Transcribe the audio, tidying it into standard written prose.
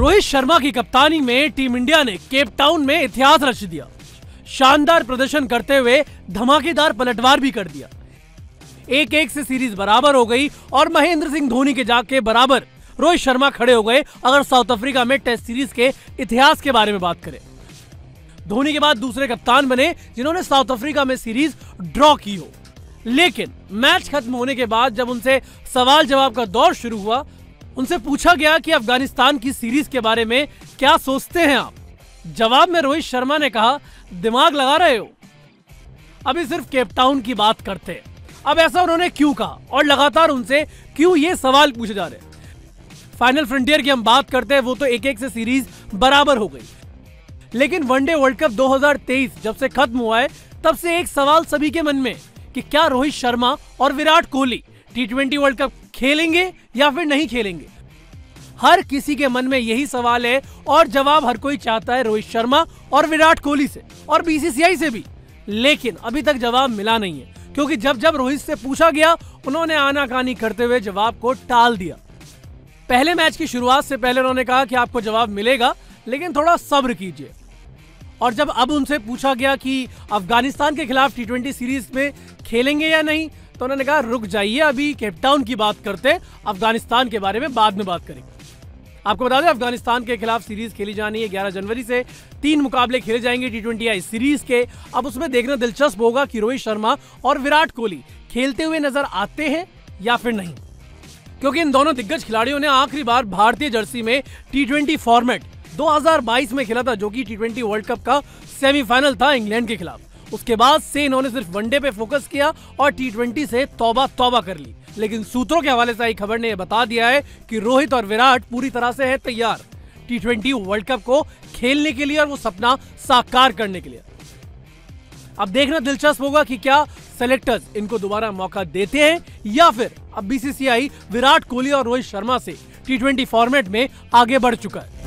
रोहित शर्मा की कप्तानी में टीम इंडिया ने केप टाउन में इतिहास रच दिया। शानदार प्रदर्शन करते हुए धमाकेदार पलटवार भी कर दिया। 1-1 से सीरीज बराबर हो गई और महेंद्र सिंह धोनी के जाके बराबर रोहित शर्मा खड़े हो गए। अगर साउथ अफ्रीका में टेस्ट सीरीज के इतिहास के बारे में बात करें, धोनी के बाद दूसरे कप्तान बने जिन्होंने साउथ अफ्रीका में सीरीज ड्रॉ की हो। लेकिन मैच खत्म होने के बाद जब उनसे सवाल जवाब का दौर शुरू हुआ, उनसे पूछा गया कि अफगानिस्तान की सीरीज के बारे में क्या सोचते हैं आप। जवाब में रोहित शर्मा ने कहा, दिमाग लगा रहे हो, अभी सिर्फ केप टाउन की बात करते हैं। अब ऐसा उन्होंने क्यों कहा और लगातार उनसे क्यों ये सवाल पूछे जा रहे हैं। फाइनल फ्रंटियर की हम बात करते हैं, वो तो 1-1 से सीरीज बराबर हो गई। लेकिन वनडे वर्ल्ड कप 2023 जब से खत्म हुआ है, तब से एक सवाल सभी के मन में कि क्या रोहित शर्मा और Virat Kohli T20 world cup खेलेंगे या फिर नहीं खेलेंगे। हर किसी के मन में यही सवाल है और जवाब हर कोई चाहता है रोहित शर्मा और विराट कोहली से और BCCI से भी। लेकिन अभी तक जवाब मिला नहीं है, क्योंकि जब जब रोहित से पूछा गया, उन्होंने आनाकानी करते हुए जवाब को टाल दिया। पहले मैच की शुरुआत से पहले उन्होंने कहा कि आपको जवाब मिलेगा, लेकिन थोड़ा सब्र कीजिए। और जब अब उनसे पूछा गया कि अफगानिस्तान के खिलाफ T20 सीरीज में खेलेंगे या नहीं, तो उन्होंने कहा रुक जाइए, अभी केप टाउन की बात करते, अफगानिस्तान के बारे में बाद में बात करेंगे। आपको बता दें, अफगानिस्तान के खिलाफ सीरीज खेली जानी है। 11 जनवरी से 3 मुकाबले खेले जाएंगे T20I सीरीज के। अब उसमें देखना दिलचस्प होगा कि रोहित शर्मा और विराट कोहली खेलते हुए नजर आते हैं या फिर नहीं, क्योंकि इन दोनों दिग्गज खिलाड़ियों ने आखिरी बार भारतीय जर्सी में T20 फॉर्मेट 2022 में खेला था, जो कि T20 वर्ल्ड कप का सेमीफाइनल था इंग्लैंड के खिलाफ। उसके बाद से इन्होंने सिर्फ वनडे पे फोकस किया और T20 से तौबा तौबा कर ली। लेकिन सूत्रों के हवाले से आई खबर ने यह बता दिया है कि रोहित और विराट पूरी तरह से है तैयार T20 वर्ल्ड कप को खेलने के लिए और वो सपना साकार करने के लिए। अब देखना दिलचस्प होगा कि क्या सेलेक्टर्स इनको दोबारा मौका देते हैं या फिर अब BCCI विराट कोहली और रोहित शर्मा से T20 फॉर्मेट में आगे बढ़ चुका है।